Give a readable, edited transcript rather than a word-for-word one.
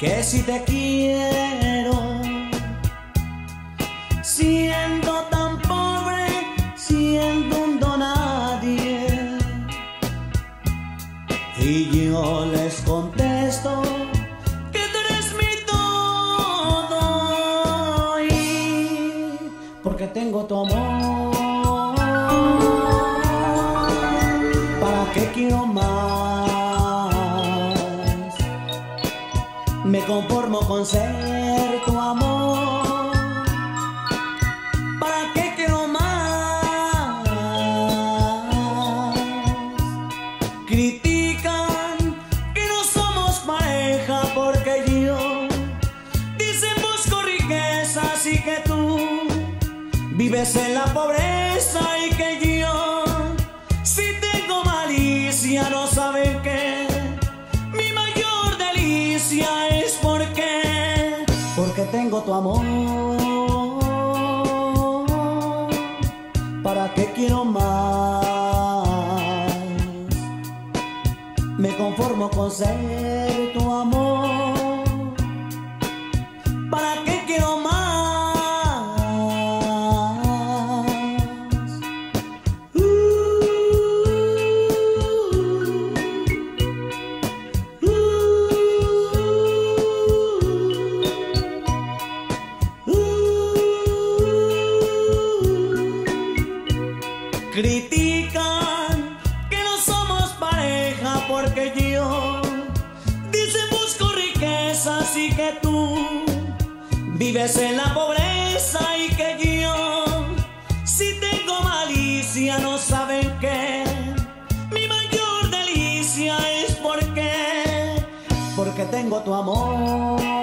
que si te quiero, siendo tan pobre, siendo un donadie. Y yo les contesto que tú eres mi todo, y porque tengo tu amor, ¿para qué quiero más? Me conformo con ser tu amor, ¿para qué quiero más? Critican que no somos pareja porque yo, dicen, busco riquezas y que tú vives en la pobreza, y que yo, si tengo malicia, no saben que mi mayor delicia es porque tengo tu amor. ¿Para qué quiero más? Me conformo con ser tu amor. ¿Para qué quiero más? Critican que no somos pareja porque yo, dicen, busco riquezas y que tú vives en la pobreza, y que yo, si tengo malicia, no saben que mi mayor delicia es porque tengo tu amor.